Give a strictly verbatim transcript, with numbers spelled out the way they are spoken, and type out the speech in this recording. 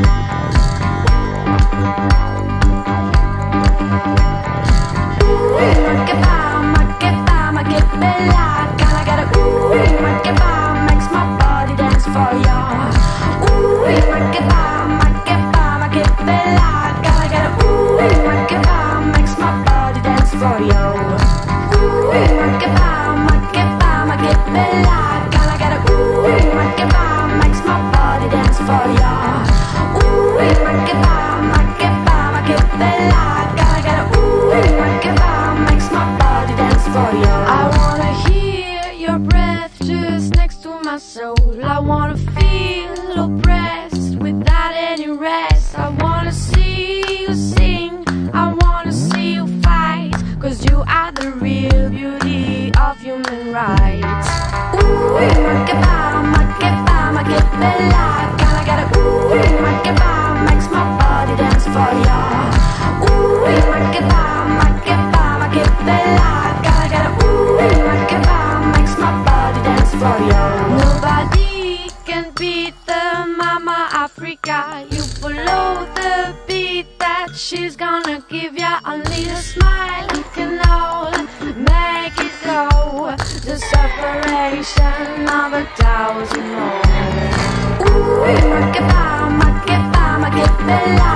I wanna feel oppressed without any rest. I wanna see you sing, I wanna see you fight, cause you are the real beauty of human rights. Ooh, makeba, makeba, makebella. Gotta get a ooh, makeba, makes my body dance for ya. Ooh, makeba, makeba, makebella. Gotta get a ooh, makeba, makes my body dance for ya. Nobody can beat the Mama Africa. You follow the beat that she's gonna give ya. Only a smile can all make it go. The separation of a thousand more. Ooh, makeba, makeba, makebella.